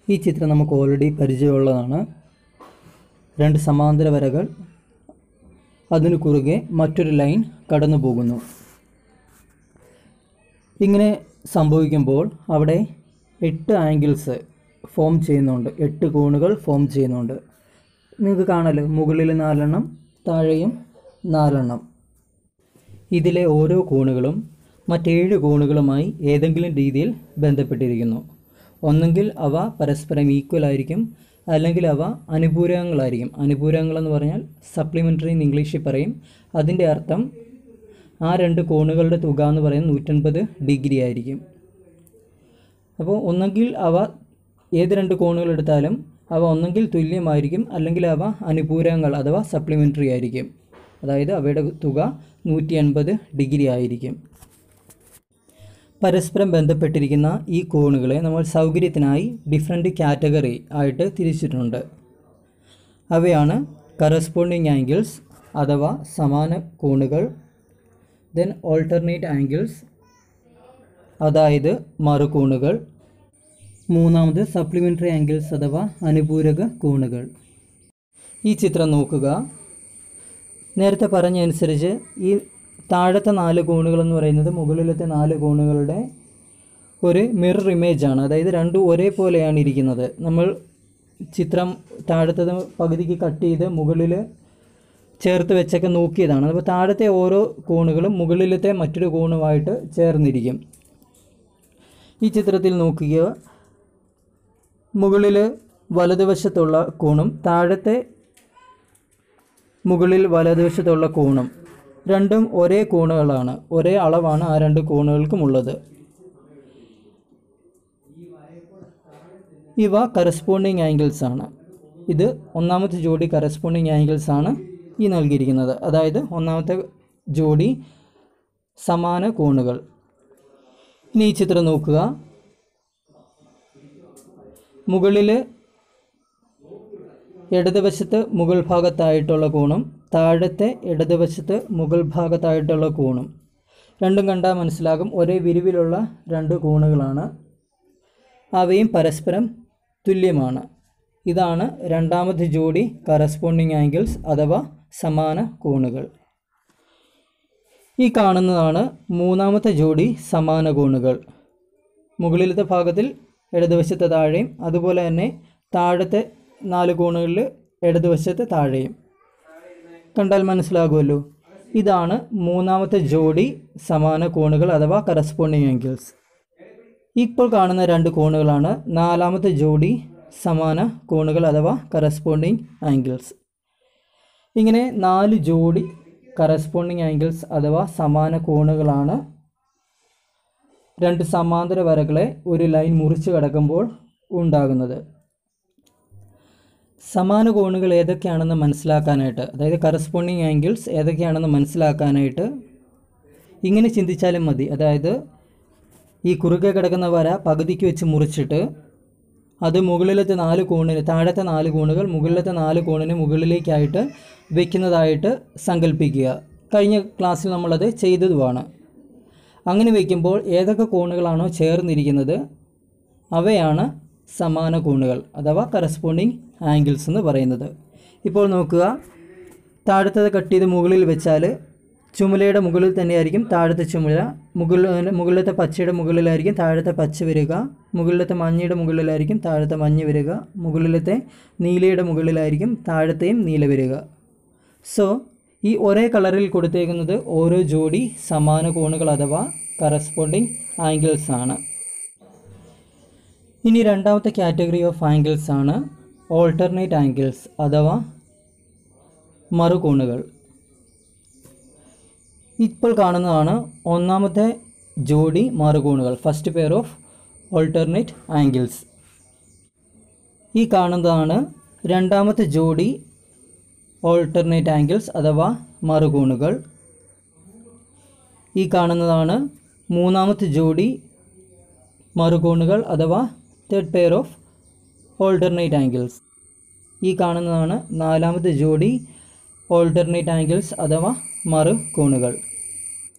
ഈ ചിത്രം നമുക്ക് ഓൾറെഡി പരിചയമുള്ളതാണ്. രണ്ട് സമാന്തര വരകൾ, അതിനു കുറുകെ മറ്റൊരു ലൈൻ കടന്നു പോകുന്നു. ഇങ്ങനെ സംഭവിക്കുമ്പോൾ അവിടെ 8 ആംഗിൾസ് ഫോം ചെയ്യുന്നുണ്ട്, 8 കോണുകൾ ഫോം ചെയ്യുന്നുണ്ട്. നിങ്ങൾക്ക് കാണാലോ, മുകളിൽ 4 എണ്ണം, താഴെയും 4 എണ്ണം. ഇതിലെ ഓരോ കോണുകളും മറ്റേഴ് കോണുകളുമായി ഏതെങ്കിലും രീതിയിൽ ബന്ധപ്പെട്ടിരിക്കുന്നു. ഒന്നെങ്കിൽ അവ പരസ്പരം ഈക്വൽ ആയിരിക്കും, അല്ലെങ്കിൽ അവ അനുപൂരകങ്ങളായിരിക്കും. അനുപൂരകങ്ങളെന്ന് പറഞ്ഞാൽ സപ്ലിമെൻ്ററി എന്ന് ഇംഗ്ലീഷിൽ പറയും. അതിൻ്റെ അർത്ഥം ആ രണ്ട് കോണുകളുടെ തുക എന്ന് പറയുന്നത് 180 ഡിഗ്രി ആയിരിക്കും. അപ്പോൾ ഒന്നെങ്കിൽ അവ ഏത് രണ്ട് കോണുകൾ എടുത്താലും അവ ഒന്നെങ്കിൽ തുല്യമായിരിക്കും, അല്ലെങ്കിൽ അവ അനുപൂരകങ്ങൾ അഥവാ സപ്ലിമെൻ്ററി ആയിരിക്കും. അതായത് അവയുടെ തുക 180 ഡിഗ്രി ആയിരിക്കും. പരസ്പരം ബന്ധപ്പെട്ടിരിക്കുന്ന ഈ കോണുകളെ നമ്മൾ സൗകര്യത്തിനായി ഡിഫറെൻ്റ് കാറ്റഗറി ആയിട്ട് തിരിച്ചിട്ടുണ്ട്. അവയാണ് കറസ്പോണ്ടിങ് ആംഗിൾസ് അഥവാ സമാന കോണുകൾ, ദെൻ ഓൾട്ടർനേറ്റ് ആംഗിൾസ് അതായത് മറുകോണുകൾ, മൂന്നാമത് സപ്ലിമെൻ്ററി ആംഗിൾസ് അഥവാ അനുപൂരക കോണുകൾ. ഈ ചിത്രം നോക്കുക. നേരത്തെ പറഞ്ഞതനുസരിച്ച് ഈ താഴത്തെ 4 കോണുകളെന്ന് പറയുന്നത് മുകളിലത്തെ 4 കോണുകളുടെ ഒരു മിറർ ഇമേജാണ്. അതായത് രണ്ടും ഒരേപോലെയാണ് ഇരിക്കുന്നത്. നമ്മൾ ചിത്രം താഴത്തത് പകുതിക്ക് കട്ട് ചെയ്ത് മുകളിൽ ചേർത്ത് വെച്ചൊക്കെ നോക്കിയതാണ്. അപ്പോൾ താഴത്തെ ഓരോ കോണുകളും മുകളിലത്തെ മറ്റൊരു കോണുമായിട്ട് ചേർന്നിരിക്കും. ഈ ചിത്രത്തിൽ നോക്കുക, മുകളിൽ വലതുവശത്തുള്ള കോണും താഴത്തെ മുകളിൽ വലതുവശത്തുള്ള കോണും രണ്ടും ഒരേ കോണുകളാണ്, ഒരേ അളവാണ് ആ രണ്ട് കോണുകൾക്കുമുള്ളത്. ഇവ കറസ്പോണ്ടിങ് ആംഗിൾസ് ആണ്. ഇത് ഒന്നാമത്തെ ജോഡി കറസ്പോണ്ടിങ് ആംഗിൾസ് ആണ് ഈ നൽകിയിരിക്കുന്നത്. അതായത് ഒന്നാമത്തെ ജോഡി സമാന കോണുകൾ. ഇനി ഈ ചിത്രം നോക്കുക. മുകളിൽ ഇടതുവശത്ത് മുകൾ ഭാഗത്തായിട്ടുള്ള കോണും താഴത്തെ ഇടതുവശത്ത് മുകൾ ഭാഗത്തായിട്ടുള്ള കോണും രണ്ടും കണ്ടാൽ മനസ്സിലാകും ഒരേ വിരിവിലുള്ള രണ്ട് കോണുകളാണ്. അവയും പരസ്പരം തുല്യമാണ്. ഇതാണ് രണ്ടാമത്തെ ജോഡി കറസ്പോണ്ടിങ് ആംഗിൾസ് അഥവാ സമാന കോണുകൾ. ഈ കാണുന്നതാണ് മൂന്നാമത്തെ ജോഡി സമാന കോണുകൾ. മുകളിലത്തെ ഭാഗത്തിൽ ഇടതുവശത്ത് താഴെയും, അതുപോലെ തന്നെ താഴത്തെ 4 കോണുകളിൽ ഇടതുവശത്ത് താഴെയും. കണ്ടാൽ മനസ്സിലാകുമല്ലോ. ഇതാണ് മൂന്നാമത്തെ ജോഡി സമാന കോണുകൾ അഥവാ കറസ്പോണ്ടിങ് ആംഗിൾസ്. ഇപ്പോൾ കാണുന്ന രണ്ട് കോണുകളാണ് നാലാമത്തെ ജോഡി സമാന കോണുകൾ അഥവാ കറസ്പോണ്ടിങ് ആംഗിൾസ്. ഇങ്ങനെ 4 ജോഡി കറസ്പോണ്ടിങ് ആംഗിൾസ് അഥവാ സമാന കോണുകളാണ് രണ്ട് സമാന്തര വരകളെ ഒരു ലൈൻ മുറിച്ച് കടക്കുമ്പോൾ ഉണ്ടാകുന്നത്. സമാന കോണുകൾ ഏതൊക്കെയാണെന്ന് മനസ്സിലാക്കാനായിട്ട്, അതായത് കറസ്പോണ്ടിങ് ആംഗിൾസ് ഏതൊക്കെയാണെന്ന് മനസ്സിലാക്കാനായിട്ട് ഇങ്ങനെ ചിന്തിച്ചാലും മതി. അതായത് ഈ കുറുകെ കിടക്കുന്ന വര പകുതിക്ക് വെച്ച് മുറിച്ചിട്ട് അത് മുകളിലത്തെ 4 കോണിന്, താഴത്തെ 4 കോണുകൾ മുകളിലത്തെ 4 കോണിന് മുകളിലേക്കായിട്ട് വയ്ക്കുന്നതായിട്ട് സങ്കല്പിക്കുക. കഴിഞ്ഞ ക്ലാസ്സിൽ നമ്മളത് ചെയ്തതുമാണ്. അങ്ങനെ വയ്ക്കുമ്പോൾ ഏതൊക്കെ കോണുകളാണോ ചേർന്നിരിക്കുന്നത് അവയാണ് സമാന കോണുകൾ അഥവാ കറസ്പോണ്ടിങ് ആംഗിൾസ് എന്ന് പറയുന്നത്. ഇപ്പോൾ നോക്കുക, താഴത്തത് കട്ട് ചെയ്ത് മുകളിൽ വെച്ചാൽ ചുമലയുടെ മുകളിൽ തന്നെയായിരിക്കും താഴത്തെ ചുമല. മുകളിലത്തെ പച്ചയുടെ മുകളിലായിരിക്കും താഴത്തെ പച്ച വരിക, മുകളിലത്തെ മഞ്ഞയുടെ മുകളിലായിരിക്കും താഴത്തെ മഞ്ഞ വരിക, മുകളിലത്തെ നീലയുടെ മുകളിലായിരിക്കും താഴത്തെയും നീല വരിക. സോ ഈ ഒരേ കളറിൽ കൊടുത്തേക്കുന്നത് ഓരോ ജോഡി സമാന കോണുകൾ അഥവാ കറസ്പോണ്ടിങ് ആംഗിൾസ് ആണ്. ഇനി രണ്ടാമത്തെ കാറ്റഗറി ഓഫ് ആംഗിൾസ് ആണ് ഓൾട്ടർനേറ്റ് ആംഗിൾസ് അഥവാ മറുകോണുകൾ. ഇപ്പോൾ കാണുന്നതാണ് ഒന്നാമത്തെ ജോഡി മറുകോണുകൾ, first pair of alternate angles. ഈ കാണുന്നതാണ് രണ്ടാമത്തെ ജോഡി ഓൾട്ടർനേറ്റ് ആംഗിൾസ് അഥവാ മറുകോണുകൾ. ഈ കാണുന്നതാണ് മൂന്നാമത്തെ ജോഡി മറുകോണുകൾ അഥവാ third pair of alternate angles. ഈ കാണുന്നതാണ് നാലാമത്തെ ജോഡി ഓൾട്ടർനേറ്റ് ആംഗിൾസ് അഥവാ മറുകോണുകൾ.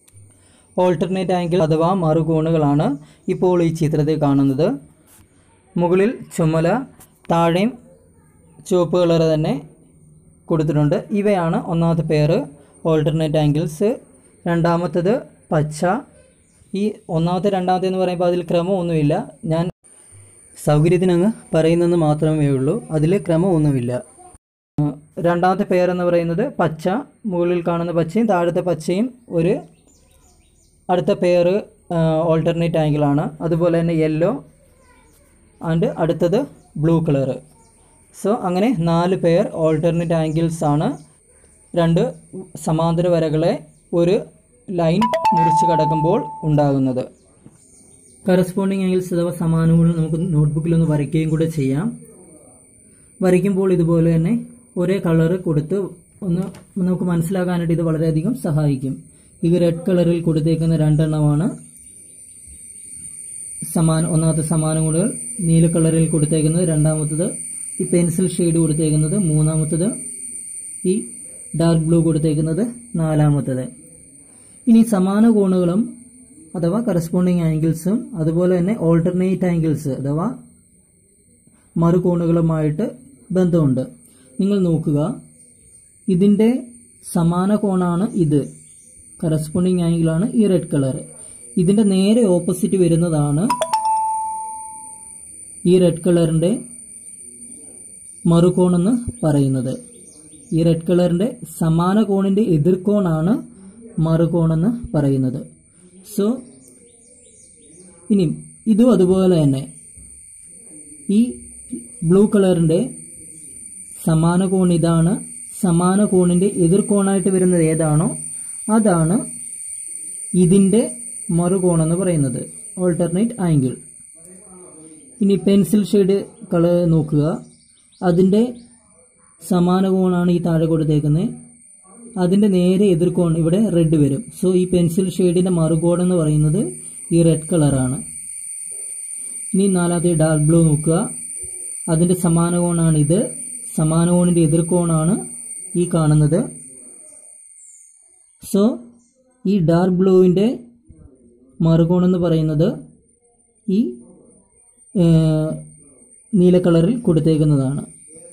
ഓൾട്ടർനേറ്റ് ആംഗിൾ അഥവാ മറുകോണുകളാണ് ഇപ്പോൾ ഈ ചിത്രത്തിൽ കാണുന്നത്. മുകളിൽ ചുമല, താഴെയും ചുവപ്പ് കളർ തന്നെ കൊടുത്തിട്ടുണ്ട്. ഇവയാണ് ഒന്നാമത്തെ പെയർ ഓൾട്ടർനേറ്റ് ആംഗിൾസ്. രണ്ടാമത്തത് പച്ച. ഈ ഒന്നാമത്തെ രണ്ടാമത്തെ എന്ന് പറയുമ്പോൾ അതിൽ ക്രമമൊന്നുമില്ല, ഞാൻ സൗകര്യത്തിനങ്ങ് പറയുന്നെന്ന് മാത്രമേ ഉള്ളൂ, അതിൽ ക്രമമൊന്നുമില്ല. രണ്ടാമത്തെ പെയർ എന്ന് പറയുന്നത് പച്ച, മുകളിൽ കാണുന്ന പച്ചയും താഴത്തെ പച്ചയും ഒരു അടുത്ത പെയർ ഓൾട്ടർനേറ്റ് ആംഗിളാണ്. അതുപോലെ തന്നെ യെല്ലോ ആൻഡ് അടുത്തത് ബ്ലൂ കളറ്. സോ അങ്ങനെ 4 പെയർ ഓൾട്ടർനേറ്റ് ആംഗിൾസ് ആണ്. 2 സമാന്തര വരകളെ ഒരു ലൈൻ മുറിച്ച് കടക്കുമ്പോൾ ഉണ്ടാകുന്നത്. കറസ്പോണ്ടിങ് ആംഗിൾസ് അഥവാ സമാനകോണുകൾ നമുക്ക് നോട്ട്ബുക്കിലൊന്ന് വരയ്ക്കുകയും കൂടെ ചെയ്യാം. വരയ്ക്കുമ്പോൾ ഇതുപോലെ തന്നെ ഒരേ കളറ് കൊടുത്ത് ഒന്ന് നമുക്ക് മനസ്സിലാക്കാനായിട്ട് ഇത് വളരെയധികം സഹായിക്കും. ഇത് റെഡ് കളറിൽ കൊടുത്തേക്കുന്ന 2 എണ്ണമാണ് ഒന്നാമത്തെ സമാനകോണുകൾ. നീല കളറിൽ കൊടുത്തേക്കുന്നത് രണ്ടാമത്തത്, ഈ പെൻസിൽ ഷെയ്ഡ് കൊടുത്തേക്കുന്നത് മൂന്നാമത്തത്, ഈ ഡാർക്ക് ബ്ലൂ കൊടുത്തേക്കുന്നത് നാലാമത്തത്. ഇനി സമാന കോണുകളും അഥവാ കറസ്പോണ്ടിങ് ആംഗിൾസും അതുപോലെ തന്നെ ഓൾട്ടർനേറ്റ് ആംഗിൾസ് അഥവാ മറുകോണുകളുമായിട്ട് ബന്ധമുണ്ട്. നിങ്ങൾ നോക്കുക, ഇതിൻ്റെ സമാന കോണാണ് ഇത്, കറസ്പോണ്ടിങ് ആംഗിളാണ് ഈ റെഡ് കളർ. ഇതിൻ്റെ നേരെ ഓപ്പോസിറ്റ് വരുന്നതാണ് ഈ റെഡ് കളറിൻ്റെ മറുകോണെന്ന് പറയുന്നത്. ഈ റെഡ് കളറിൻ്റെ സമാന കോണിൻ്റെ എതിർകോണാണ് മറുകോണെന്ന് പറയുന്നത്. സോ ഇനി ഇതും അതുപോലെ തന്നെ ഈ ബ്ലൂ കളറിൻ്റെ സമാന കോൺ ഇതാണ്. സമാന കോണിൻ്റെ എതിർകോണായിട്ട് വരുന്നത് ഏതാണോ അതാണ് ഇതിൻ്റെ മറുകോണെന്ന് പറയുന്നത്, ഓൾട്ടർനേറ്റ് ആംഗിൾ. ഇനി പെൻസിൽ ഷെയ്ഡ് കളർ നോക്കുക, അതിൻ്റെ സമാന കോണാണ് ഈ താഴെ കൊടുത്തേക്കുന്നത്. അതിൻ്റെ നേരെ എതിർകോൺ ഇവിടെ റെഡ് വരും. സോ ഈ പെൻസിൽ ഷെയ്ഡിൻ്റെ മറുകോൺ എന്ന് പറയുന്നത് ഈ റെഡ് കളറാണ്. ഇനി നാലാമത്തെ ഡാർക്ക് ബ്ലൂ നോക്കുക, അതിൻ്റെ സമാന കോണാണ് ഇത്. സമാന കോണിൻ്റെ എതിർകോണാണ് ഈ കാണുന്നത്. സോ ഈ ഡാർക്ക് ബ്ലൂവിൻ്റെ മറുകോൺ എന്ന് പറയുന്നത് ഈ നീല കളറിൽ കൊടുത്തേക്കുന്നതാണ്.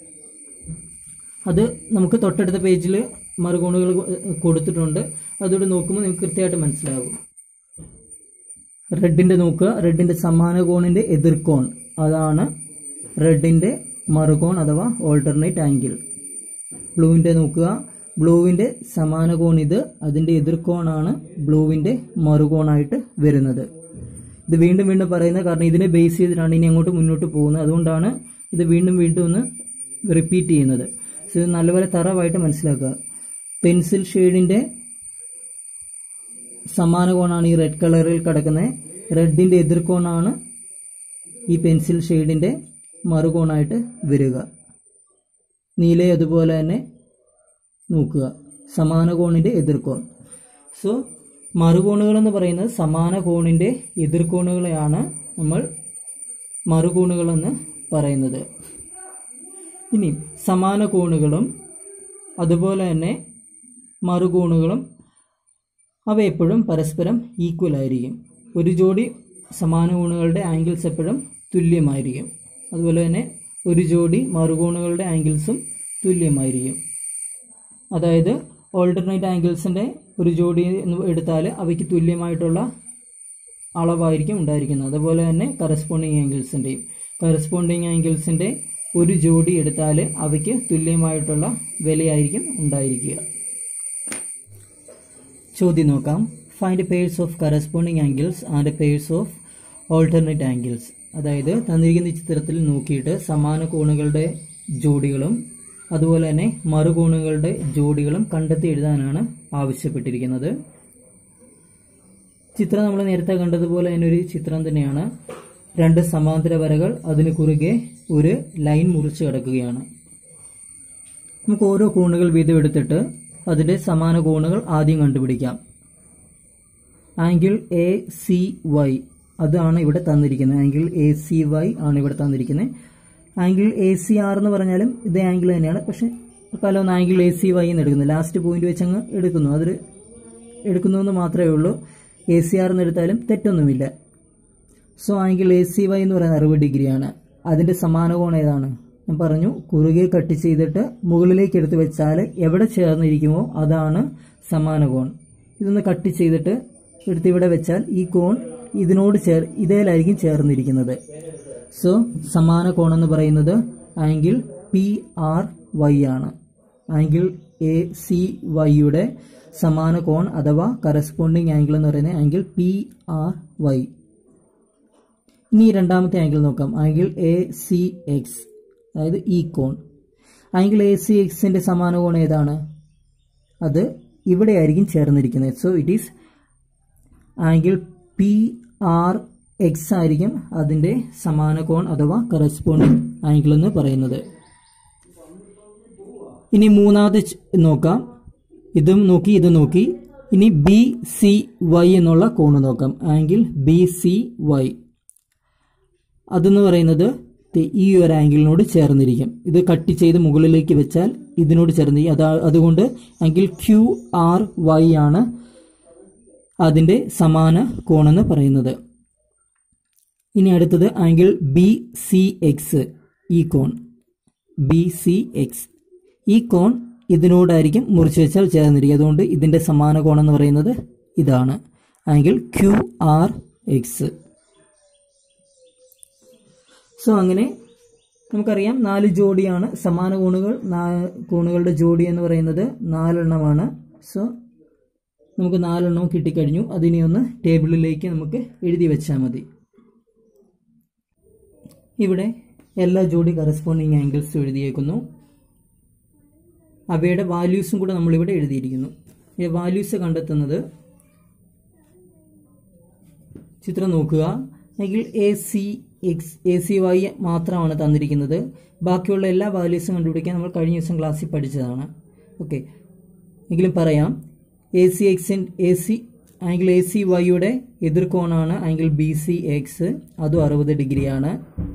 അത് നമുക്ക് തൊട്ടടുത്ത പേജിൽ മറുകോണുകൾ കൊടുത്തിട്ടുണ്ട്, അതോടെ നോക്കുമ്പോൾ നിങ്ങൾക്ക് കൃത്യമായിട്ട് മനസ്സിലാകും. റെഡിൻ്റെ നോക്കുക, റെഡിൻ്റെ സമാന കോണിൻ്റെ എതിർകോൺ അതാണ് റെഡിൻ്റെ മറുകോൺ അഥവാ ഓൾട്ടർനേറ്റ് ആംഗിൾ. ബ്ലൂവിൻ്റെ നോക്കുക, ബ്ലൂവിൻ്റെ സമാന കോൺ ഇത്, അതിൻ്റെ എതിർകോണാണ് ബ്ലൂവിൻ്റെ മറുകോണായിട്ട് വരുന്നത്. ഇത് വീണ്ടും വീണ്ടും പറയുന്നത് കാരണം ഇതിനെ ബേസ് ചെയ്തിട്ടാണ് ഇനി അങ്ങോട്ട് മുന്നോട്ട് പോകുന്നത്, അതുകൊണ്ടാണ് ഇത് വീണ്ടും വീണ്ടും ഒന്ന് റിപ്പീറ്റ് ചെയ്യുന്നത്. സോ ഇത് നല്ലപോലെ തറവായിട്ട് മനസ്സിലാക്കുക. പെൻസിൽ ഷെയ്ഡിൻ്റെ സമാന കോണാണ് ഈ റെഡ് കളറിൽ കിടക്കുന്നത്. റെഡിൻ്റെ എതിർകോണാണ് ഈ പെൻസിൽ ഷെയ്ഡിൻ്റെ മറുകോണായിട്ട് വരിക. നീല അതുപോലെ തന്നെ നോക്കുക, സമാന കോണിൻ്റെ എതിർകോൺ. സോ മറുകോണുകൾ എന്ന് പറയുന്നത് സമാന കോണിൻ്റെ എതിർകോണുകളെയാണ് നമ്മൾ മറുകോണുകളെന്ന് പറയുന്നത്. ഇനി സമാന കോണുകളും അതുപോലെ തന്നെ മറുകോണുകളും അവ എപ്പോഴും പരസ്പരം ഈക്വൽ ആയിരിക്കും. ഒരു ജോഡി സമാന കോണുകളുടെ ആംഗിൾസ് എപ്പോഴും തുല്യമായിരിക്കും. അതുപോലെ തന്നെ ഒരു ജോഡി മറുകോണുകളുടെ ആംഗിൾസും തുല്യമായിരിക്കും. അതായത് ഓൾട്ടർനേറ്റ് ആംഗിൾസിൻ്റെ ഒരു ജോഡി എടുത്താൽ അവയ്ക്ക് തുല്യമായിട്ടുള്ള അളവായിരിക്കും ഉണ്ടായിരിക്കുന്നത്. അതുപോലെ തന്നെ കറസ്പോണ്ടിങ് ആംഗിൾസിൻ്റെ ഒരു ജോഡി എടുത്താൽ അവയ്ക്ക് തുല്യമായിട്ടുള്ള വിലയായിരിക്കും ഉണ്ടായിരിക്കുക. ചോദ്യം നോക്കാം. Find pairs of corresponding angles and pairs of alternate angles. അതായത് തന്നിരിക്കുന്ന ചിത്രത്തിൽ നോക്കിയിട്ട് സമാന കോണുകളുടെ ജോഡികളും അതുപോലെ തന്നെ മറുകോണുകളുടെ ജോഡികളും കണ്ടെത്തി എഴുതാനാണ് ആവശ്യപ്പെട്ടിരിക്കുന്നത്. ചിത്രം നമ്മൾ നേരത്തെ കണ്ടതുപോലെ തന്നെ ഒരു ചിത്രം തന്നെയാണ്. 2 സമാന്തര വരകൾ, അതിന് കുറുകെ ഒരു ലൈൻ മുറിച്ച് കിടക്കുകയാണ്. നമുക്ക് ഓരോ കോണുകൾ വീതം എടുത്തിട്ട് അതിൻ്റെ സമാന കോണുകൾ ആദ്യം കണ്ടുപിടിക്കാം. ആംഗിൾ ACY അതാണ് ഇവിടെ തന്നിരിക്കുന്നത്. ആംഗിൾ ACY ആണ് ഇവിടെ തന്നിരിക്കുന്നത്. ആംഗിൾ ACR എന്ന് പറഞ്ഞാലും ഇതേ ആംഗിൾ തന്നെയാണ്, പക്ഷെ പലൊന്നും ആംഗിൾ ACY എന്ന് എടുക്കുന്നു. ലാസ്റ്റ് പോയിന്റ് വെച്ച് അങ്ങ് എടുക്കുന്നു, അതിൽ എടുക്കുന്നുവെന്ന് മാത്രമേ ഉള്ളൂ. ACR എന്ന് എടുത്താലും തെറ്റൊന്നുമില്ല. സോ ആംഗിൾ ACY എന്ന് പറയുന്നത് 60 ഡിഗ്രിയാണ്. അതിൻ്റെ സമാന കോൺ ഏതാണ്? ഞാൻ പറഞ്ഞു കുറുകെ കട്ട് ചെയ്തിട്ട് മുകളിലേക്ക് എടുത്ത് വെച്ചാൽ എവിടെ ചേർന്നിരിക്കുമോ അതാണ് സമാന കോൺ. ഇതൊന്ന് കട്ട് ചെയ്തിട്ട് എടുത്ത് ഇവിടെ വെച്ചാൽ ഈ കോൺ ഇതിനോട് ഇതേലായിരിക്കും ചേർന്നിരിക്കുന്നത്. സോ സമാന കോൺ എന്ന് പറയുന്നത് ആംഗിൾ PRY ആണ്. ആംഗിൾ ACYയുടെ സമാന കോൺ അഥവാ കറസ്പോണ്ടിങ് ആംഗിൾ എന്ന് പറയുന്നത് ആംഗിൾ PRY. ഇനി രണ്ടാമത്തെ ആംഗിൾ നോക്കാം, ആംഗിൾ ACX, അതായത് ഈ കോൺ. ആംഗിൾ ACXന്റെ സമാന കോൺ ഏതാണ്? അത് ഇവിടെ ആയിരിക്കും ചേർന്നിരിക്കുന്നത്. So it is angle PRX ആയിരിക്കും അതിൻ്റെ സമാന കോൺ അഥവാ കറസ്പോണ്ടിങ് ആംഗിൾ എന്ന് പറയുന്നത്. ഇനി മൂന്നാമത് നോക്കാം, ഇതും നോക്കി ഇതും നോക്കി. ഇനി BCY എന്നുള്ള കോണ് നോക്കാം, ആംഗിൾ BCY. അതെന്ന് പറയുന്നത് ഈ ഒരു ആംഗിളിനോട് ചേർന്നിരിക്കും. ഇത് കട്ട് ചെയ്ത് മുകളിലേക്ക് വെച്ചാൽ ഇതിനോട് ചേർന്നിരിക്കും. അതുകൊണ്ട് ആംഗിൾ QRY ആണ് അതിൻ്റെ സമാന കോണെന്ന് പറയുന്നത്. ഇനി അടുത്തത് ആംഗിൾ BCX, ഈ കോൺ BCX. ഈ കോൺ ഇതിനോടായിരിക്കും മുറിച്ച് വെച്ചാൽ ചേർന്നിരിക്കും. അതുകൊണ്ട് ഇതിൻ്റെ സമാന കോണെന്ന് പറയുന്നത് ഇതാണ്, ആംഗിൾ QRX. സോ അങ്ങനെ നമുക്കറിയാം 4 ജോഡിയാണ് സമാന കോണുകൾ. കോണുകളുടെ ജോഡി എന്ന് പറയുന്നത് 4 എണ്ണമാണ്. സോ നമുക്ക് 4 എണ്ണവും കിട്ടിക്കഴിഞ്ഞു. അതിനെ ഒന്ന് ടേബിളിലേക്ക് നമുക്ക് എഴുതി വെച്ചാൽ മതി. ഇവിടെ എല്ലാ ജോഡി കറസ്പോണ്ടിങ് ആംഗിൾസും എഴുതിയേക്കുന്നു. അവയുടെ വാല്യൂസും കൂടെ നമ്മളിവിടെ എഴുതിയിരിക്കുന്നു. ഈ വാല്യൂസ് കണ്ടെത്തുന്നത് ചിത്രം നോക്കുക. ആംഗിൾ ACY മാത്രമാണ് തന്നിരിക്കുന്നത്. ബാക്കിയുള്ള എല്ലാ വാല്യൂസും കണ്ടുപിടിക്കാൻ നമ്മൾ കഴിഞ്ഞ ദിവസം ക്ലാസ്സിൽ പഠിച്ചതാണ്. ഓക്കെ, എങ്കിലും പറയാം. ആംഗിൾ ACYയുടെ എതിർകോണാണ് ആംഗിൾ BCX, അതും 60 ഡിഗ്രിയാണ്.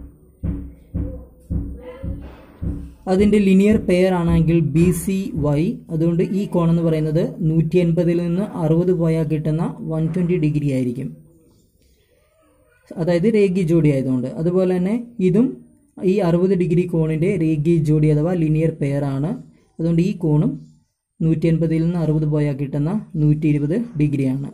അതിൻ്റെ ലിനിയർ പെയർ ആണ് ആംഗിൾ BCY. അതുകൊണ്ട് ഈ കോൺ എന്ന് പറയുന്നത് 180 നിന്ന് 60 പോയാൽ കിട്ടുന്ന 120 ഡിഗ്രി ആയിരിക്കും, അതായത് രേഖീയ ജോഡി ആയതുകൊണ്ട്. അതുപോലെ തന്നെ ഇതും ഈ 60 ഡിഗ്രി കോണിൻ്റെ രേഖീയ ജോഡി അഥവാ ലിനിയർ പെയർ ആണ്. അതുകൊണ്ട് ഈ കോണും 180 നിന്ന് 60 പോയാൽ കിട്ടുന്ന 120 ഡിഗ്രിയാണ്.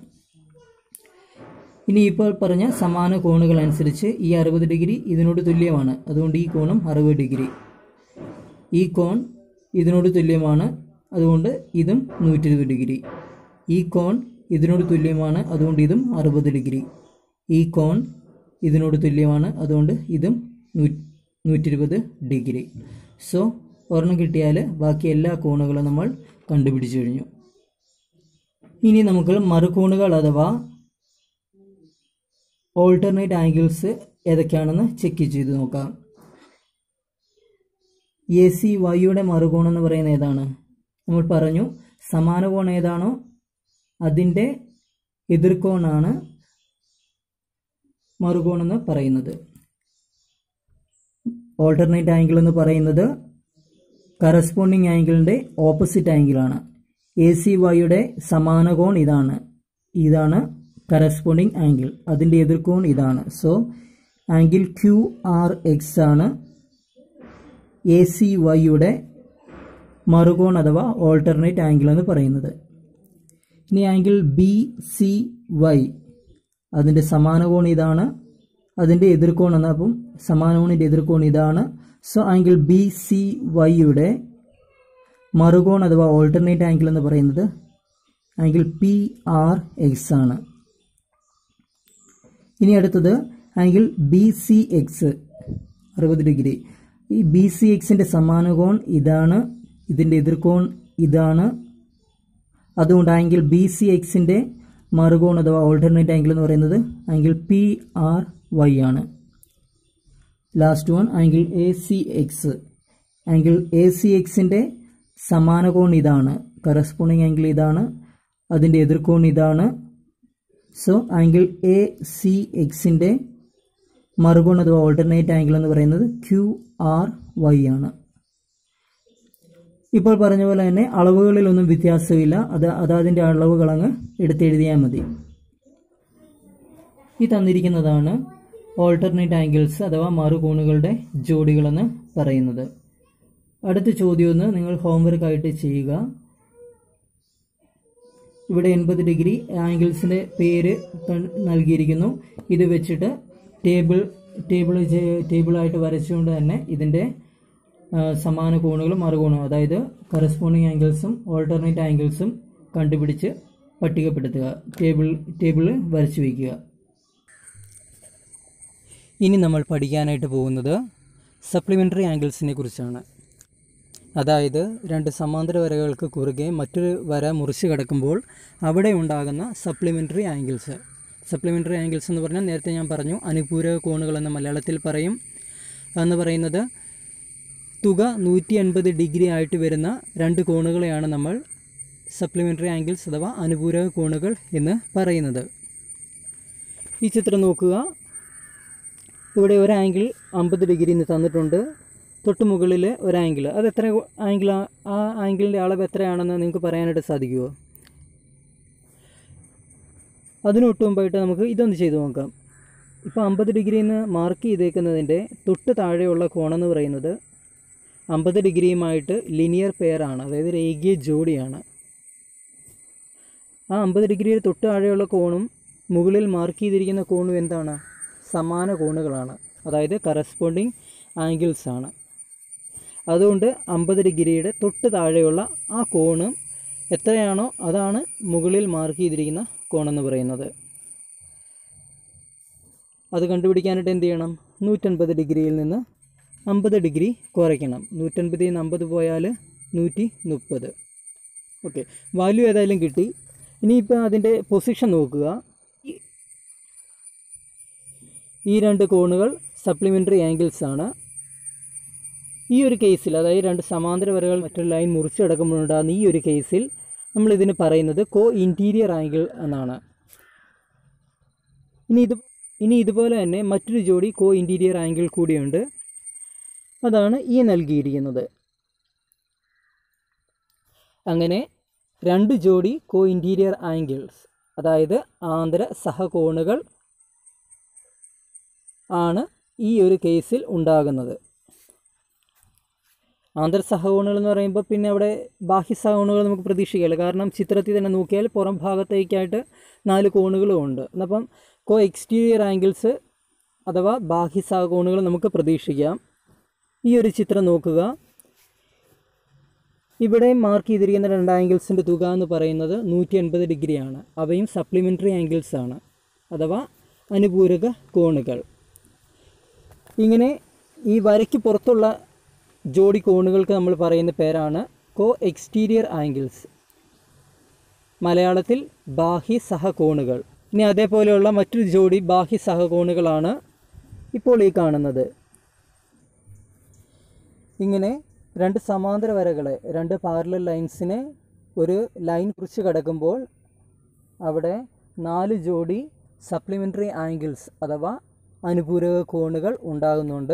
ഇനി ഇപ്പോൾ പറഞ്ഞ സമാന കോണുകൾ അനുസരിച്ച് ഈ 60 ഡിഗ്രി ഇതിനോട് തുല്യമാണ്. അതുകൊണ്ട് ഈ കോണും 60 ഡിഗ്രി. ഈ കോൺ ഇതിനോട് തുല്യമാണ്, അതുകൊണ്ട് ഇതും 120 ഡിഗ്രി. ഈ കോൺ ഇതിനോട് തുല്യമാണ്, അതുകൊണ്ട് ഇതും 60 ഡിഗ്രി. ഈ കോൺ ഇതിനോട് തുല്യമാണ്, അതുകൊണ്ട് ഇതും 120 ഡിഗ്രി. സോ ഒരെണ്ണം കിട്ടിയാൽ ബാക്കി എല്ലാ കോണുകളും നമ്മൾ കണ്ടുപിടിച്ചു കഴിഞ്ഞു. ഇനി നമുക്ക് മറുകോണുകൾ അഥവാ ഓൾട്ടർനേറ്റ് ആംഗിൾസ് ഏതൊക്കെയാണെന്ന് ചെക്ക് ചെയ്ത് നോക്കാം. ACYയുടെ മറുകോൺ എന്ന് പറയുന്നത് ഏതാണ്? നമ്മൾ പറഞ്ഞു സമാന കോൺ ഏതാണോ അതിൻ്റെ എതിർകോണാണ് മറുകോൺ എന്ന് പറയുന്നത്. ഓൾട്ടർനേറ്റ് ആംഗിൾ എന്ന് പറയുന്നത് കറസ്പോണ്ടിങ് ആംഗിളിൻ്റെ ഓപ്പോസിറ്റ് ആംഗിളാണ്. ACYയുടെ സമാന കോൺ ഇതാണ്, ഇതാണ് കറസ്പോണ്ടിങ് ആംഗിൾ. അതിൻ്റെ എതിർകോൺ ഇതാണ്. സോ ആംഗിൾ QRX ആണ് ACYയുടെ മറുകോൺ അഥവാ ഓൾട്ടർനേറ്റ് ആംഗിൾ എന്ന് പറയുന്നത്. ഇനി ആംഗിൾ BCY, അതിൻ്റെ സമാന കോൺ ഇതാണ്, അതിൻ്റെ എതിർകോൺ എന്ന അപ്പം സമാന കോണിൻ്റെ എതിർകോൺ ഇതാണ്. സോ ആംഗിൾ BCYയുടെ മറുകോൺ അഥവാ ഓൾട്ടർനേറ്റ് ആംഗിൾ എന്ന് പറയുന്നത് ആംഗിൾ PRX ആണ്. ഇനി അടുത്തത് ആംഗിൾ BCX 60 ഡിഗ്രി. ഈ BCXന്റെ സമാന കോൺ ഇതാണ്, ഇതിൻ്റെ എതിർകോൺ ഇതാണ്. അതുകൊണ്ട് ആംഗിൾ BCXന്റെ മറുകോൺ അഥവാ ഓൾട്ടർനേറ്റ് ആംഗിൾ എന്ന് പറയുന്നത് ആംഗിൾ PRY ആണ്. Last one angle ACX. Angle ACXന്റെ സമാന കോൺ ഇതാണ്, കറസ്പോണ്ടിങ് ആംഗിൾ ഇതാണ്, അതിൻ്റെ എതിർകോൺ ഇതാണ്. സോ ആംഗിൾ ACXന്റെ മറുകോൺ അഥവാ ഓൾട്ടർനേറ്റ് ആംഗിൾ എന്ന് പറയുന്നത് QRY ആണ്. ഇപ്പോൾ പറഞ്ഞ പോലെ തന്നെ അളവുകളിലൊന്നും വ്യത്യാസമില്ല, അതിൻ്റെ അളവുകൾ അങ്ങ് എടുത്തെഴുതിയാൽ മതി. ഈ തന്നിരിക്കുന്നതാണ് ഓൾട്ടർനേറ്റ് ആംഗിൾസ് അഥവാ മറുകോണുകളുടെ ജോഡികളെന്ന് പറയുന്നത്. അടുത്ത ചോദ്യം ഒന്ന് നിങ്ങൾ ഹോംവർക്ക് ആയിട്ട് ചെയ്യുക. ഇവിടെ 80 ഡിഗ്രി ആംഗിൾസിൻ്റെ പേര് നൽകിയിരിക്കുന്നു. ഇത് വെച്ചിട്ട് ടേബിളായിട്ട് വരച്ചുകൊണ്ട് തന്നെ ഇതിൻ്റെ സമാന കോണുകളും മറുകോണും, അതായത് കറസ്പോണ്ടിങ് ആംഗിൾസും ഓൾട്ടർനേറ്റ് ആംഗിൾസും കണ്ടുപിടിച്ച് പട്ടികപ്പെടുത്തുക, ടേബിൾ വരച്ചു വയ്ക്കുക. ഇനി നമ്മൾ പഠിക്കാനായിട്ട് പോകുന്നത് സപ്ലിമെൻ്ററി ആംഗിൾസിനെ കുറിച്ചാണ്. അതായത് രണ്ട് സമാന്തര വരകൾക്ക് കുറുകെ മറ്റൊരു വര മുറിച്ച് കിടക്കുമ്പോൾ അവിടെ ഉണ്ടാകുന്ന സപ്ലിമെൻ്ററി ആംഗിൾസ്. സപ്ലിമെൻ്ററി ആംഗിൾസ് എന്ന് പറഞ്ഞാൽ നേരത്തെ ഞാൻ പറഞ്ഞു അനുപൂരക കോണുകൾ എന്ന് മലയാളത്തിൽ പറയും. എന്ന് പറയുന്നത് തുക 180 ഡിഗ്രി ആയിട്ട് വരുന്ന രണ്ട് കോണുകളെയാണ് നമ്മൾ സപ്ലിമെൻ്ററി ആംഗിൾസ് അഥവാ അനുപൂരക കോണുകൾ എന്ന് പറയുന്നത്. ഈ ചിത്രം നോക്കുക. ഇവിടെ ഒരു ആംഗിൾ 50 ഡിഗ്രി എന്ന് തന്നിട്ടുണ്ട്. തൊട്ട് മുകളിൽ ഒരു ആംഗിൾ, അത് എത്ര ആംഗിൾ, ആ ആംഗിളിൻ്റെ അളവ് എത്രയാണെന്ന് നിങ്ങൾക്ക് പറയാനായിട്ട് സാധിക്കുമോ? അതിനൊട്ട് മുമ്പായിട്ട് നമുക്ക് ഇതൊന്ന് ചെയ്തു നോക്കാം. ഇപ്പോൾ 50 ഡിഗ്രിന്ന് മാർക്ക് ചെയ്തേക്കുന്നതിൻ്റെ തൊട്ട് താഴെയുള്ള കോണെന്ന് പറയുന്നത് 50 ഡിഗ്രിയുമായിട്ട് ലിനിയർ പെയറാണ്, അതായത് രേഖീയ ജോഡിയാണ്. ആ 50 ഡിഗ്രിയിൽ തൊട്ട് താഴെയുള്ള കോണും മുകളിൽ മാർക്ക് ചെയ്തിരിക്കുന്ന കോണും എന്താണ്? സമാന കോണുകളാണ്, അതായത് കറസ്പോണ്ടിങ് ആംഗിൾസ് ആണ്. അതുകൊണ്ട് 50 ഡിഗ്രിയുടെ തൊട്ട് താഴെയുള്ള ആ കോണ് എത്രയാണോ അതാണ് മുകളിൽ മാർക്ക് ചെയ്തിരിക്കുന്ന കോണെന്ന് പറയുന്നത്. അത് കണ്ടുപിടിക്കാനായിട്ട് എന്ത് ചെയ്യണം? 180 ഡിഗ്രിയിൽ നിന്ന് 50 ഡിഗ്രി കുറയ്ക്കണം. 180 നിന്ന് 50 പോയാൽ 130. ഓക്കെ, വാല്യൂ ഏതായാലും കിട്ടി. ഇനിയിപ്പോൾ അതിൻ്റെ പൊസിഷൻ നോക്കുക. ഈ രണ്ട് കോണുകൾ സപ്ലിമെൻ്ററി ആംഗിൾസ് ആണ്. ഈ ഒരു കേസിൽ, അതായത് രണ്ട് സമാന്തര വരകൾ മറ്റൊരു ലൈൻ മുറിച്ച് കിടക്കുമ്പോഴുണ്ടാകുന്ന ഈ ഒരു കേസിൽ നമ്മളിതിന് പറയുന്നത് കോ ഇൻറ്റീരിയർ ആംഗിൾ എന്നാണ്. ഇനി ഇതുപോലെ തന്നെ മറ്റൊരു ജോഡി കോ ഇൻറ്റീരിയർ ആംഗിൾ കൂടിയുണ്ട്. അതാണ് ഈ നൽകിയിരിക്കുന്നത്. അങ്ങനെ രണ്ട് ജോഡി കോ ഇൻറ്റീരിയർ ആംഗിൾസ്, അതായത് ആന്തര സഹകോണുകൾ ആണ് ഈ ഒരു കേസിൽ ഉണ്ടാകുന്നത്. ആന്തര സഹകോണുകൾ എന്ന് പറയുമ്പോൾ പിന്നെ അവിടെ ബാഹ്യ സഹകോണുകൾ നമുക്ക് പ്രതീക്ഷിക്കില്ല. കാരണം ചിത്രത്തിൽ തന്നെ നോക്കിയാൽ പുറം ഭാഗത്തേക്കായിട്ട് 4 കോണുകളും ഉണ്ട്. അപ്പം കോ എക്സ്റ്റീരിയർ ആംഗിൾസ് അഥവാ ബാഹ്യ സഹകോണുകൾ നമുക്ക് പ്രതീക്ഷിക്കാം. ഈ ഒരു ചിത്രം നോക്കുക. ഇവിടെ മാർക്ക് ചെയ്തിരിക്കുന്ന രണ്ട് ആംഗിൾസിൻ്റെ തുക എന്ന് പറയുന്നത് 180 ഡിഗ്രിയാണ്. അവയും സപ്ലിമെൻ്ററി ആംഗിൾസ് ആണ്, അഥവാ അനുപൂരക കോണുകൾ. ഇങ്ങനെ ഈ വരയ്ക്ക് പുറത്തുള്ള ജോഡി കോണുകൾക്ക് നമ്മൾ പറയുന്ന പേരാണ് കോ എക്സ്റ്റീരിയർ ആംഗിൾസ്, മലയാളത്തിൽ ബാഹ്യ സഹകോണുകൾ. ഇനി അതേപോലെയുള്ള മറ്റൊരു ജോഡി ബാഹ്യ സഹകോണുകളാണ് ഇപ്പോൾ ഈ കാണുന്നത്. ഇങ്ങനെ രണ്ട് സമാന്തര വരകളെ, രണ്ട് പാരലൽ ലൈൻസിനെ ഒരു ലൈൻ കുറിച്ച് കിടക്കുമ്പോൾ അവിടെ 4 ജോഡി സപ്ലിമെൻ്ററി ആംഗിൾസ് അഥവാ അനുപൂരക കോണുകൾ ഉണ്ടാകുന്നുണ്ട്.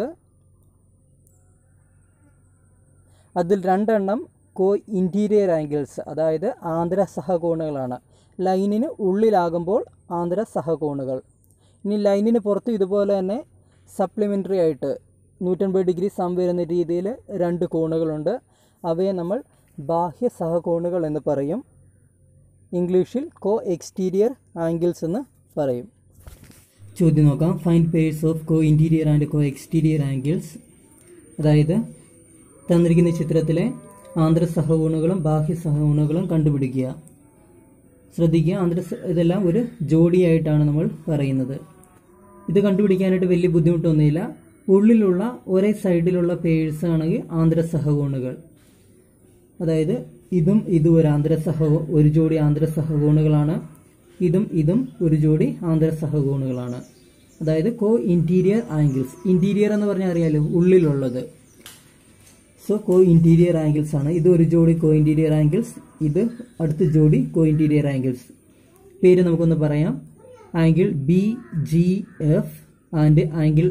അതിൽ 2 എണ്ണം കോ ഇൻറ്റീരിയർ ആംഗിൾസ്, അതായത് ആന്തര സഹകോണുകളാണ്. ലൈനിന് ഉള്ളിലാകുമ്പോൾ ആന്തര സഹകോണുകൾ. ഇനി ലൈനിന് പുറത്ത് ഇതുപോലെ തന്നെ സപ്ലിമെൻ്ററി ആയിട്ട് 180 ഡിഗ്രി സം വരുന്ന രീതിയിൽ 2 കോണുകളുണ്ട്. അവയെ നമ്മൾ ബാഹ്യ സഹകോണുകൾ എന്ന് പറയും. ഇംഗ്ലീഷിൽ കോ എക്സ്റ്റീരിയർ ആംഗിൾസ് എന്ന് പറയും. ചോദ്യം നോക്കാം. Find pairs of co interior and co exterior angles. അതായത് തന്നിരിക്കുന്ന ചിത്രത്തിലെ ആന്തര സഹകോണുകളും ബാഹ്യ സഹകോണുകളും കണ്ടുപിടിക്കുക. ശ്രദ്ധിക്കുക, ഇതെല്ലാം ഒരു ജോഡിയായിട്ടാണ് നമ്മൾ പറയുന്നത്. ഇത് കണ്ടുപിടിക്കാനായിട്ട് വലിയ ബുദ്ധിമുട്ടൊന്നുമില്ല. ഉള്ളിലുള്ള ഒരേ സൈഡിലുള്ള പേഴ്സ് ആണെങ്കിൽ ആന്തര സഹകോണുകൾ, അതായത് ഇതും ഒരു ജോഡി ആന്തര സഹകോണുകളാണ്. ഇതും ഒരു ജോഡി ആന്തര സഹകോണുകളാണ്, അതായത് കോ ഇൻറ്റീരിയർ ആംഗിൾസ്. ഇൻറ്റീരിയർ എന്ന് പറഞ്ഞാൽ അറിയാലോ, ഉള്ളിലുള്ളത്. സോ കോ ഇൻറ്റീരിയർ ആംഗിൾസ് ആണ്. ഇത് ഒരു ജോഡി കോ ഇൻറ്റീരിയർ ആംഗിൾസ്, ഇത് അടുത്ത ജോഡി കോ ഇൻറ്റീരിയർ ആംഗിൾസ്. പേര് നമുക്കൊന്ന് പറയാം. Angle BGF and angle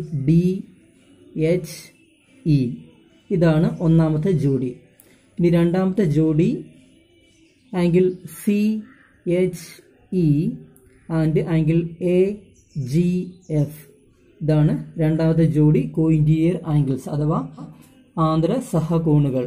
DHE. ഇതാണ് ഒന്നാമത്തെ ജോഡി. ഇനി രണ്ടാമത്തെ ജോഡി angle CHE and angle AGF. ഇതാണ് രണ്ടാമത്തെ ജോഡി കോഇൻറ്റീരിയർ ആംഗിൾസ് അഥവാ ആന്തര സഹകോണുകൾ.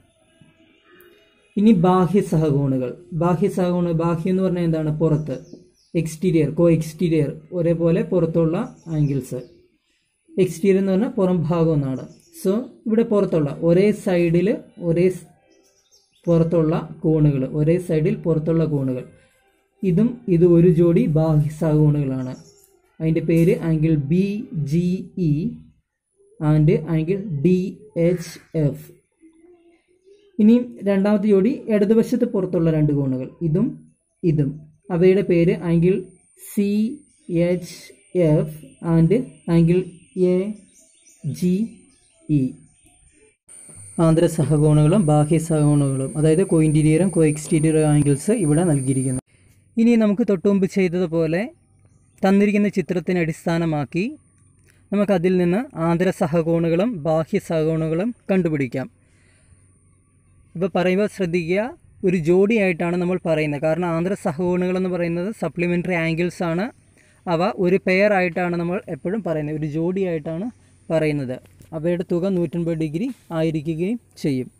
ഇനി ബാഹ്യ സഹകോണുകൾ. ബാഹ്യം എന്ന് പറഞ്ഞാൽ എന്താണ്? പുറത്ത്. എക്സ്റ്റീരിയർ, കോ എക്സ്റ്റീരിയർ, ഒരേപോലെ പുറത്തുള്ള ആംഗിൾസ്. എക്സ്റ്റീരിയർ എന്ന് പറഞ്ഞാൽ പുറം ഭാഗം എന്നാണ്. സോ ഇവിടെ പുറത്തുള്ള ഒരേ സൈഡിൽ പുറത്തുള്ള കോണുകൾ, ഒരേ സൈഡിൽ പുറത്തുള്ള കോണുകൾ. ഇത് ഒരു ജോഡി ബാഹ്യ സഹകോണുകളാണ്. അതിൻ്റെ പേര് angle BGE and angle DHF. ഇനി രണ്ടാമത്തെ ജോഡി ഇടതുവശത്ത് പുറത്തുള്ള രണ്ട് കോണുകൾ, ഇതും. അവയുടെ പേര് angle CHF and angle AGE. ആന്തര സഹകോണുകളും ബാഹ്യ സഹകോണുകളും, അതായത് കോ ഇൻറ്റീരിയറും കോ എക്സ്റ്റീരിയറും ആംഗിൾസ് ഇവിടെ നൽകിയിരിക്കുന്നു. ഇനി നമുക്ക് തൊട്ടുമുമ്പ് ചെയ്തതുപോലെ തന്നിരിക്കുന്ന ചിത്രത്തിനെ അടിസ്ഥാനമാക്കി നമുക്കതിൽ നിന്ന് ആന്തര സഹകോണുകളും ബാഹ്യ സഹകോണുകളും കണ്ടുപിടിക്കാം. ഇപ്പോൾ പറയുമ്പോൾ ശ്രദ്ധിക്കുക, ഒരു ജോഡിയായിട്ടാണ് നമ്മൾ പറയുന്നത്. കാരണം ആന്തര സഹകോണുകളെന്ന് പറയുന്നത് സപ്ലിമെൻ്ററി ആംഗിൾസ് ആണ്. അവ ഒരു പെയർ ആയിട്ടാണ് നമ്മൾ എപ്പോഴും പറയുന്നത്, ഒരു ജോഡിയായിട്ടാണ് പറയുന്നത്. അവയുടെ തുക 180 ഡിഗ്രി ആയിരിക്കുകയും ചെയ്യും.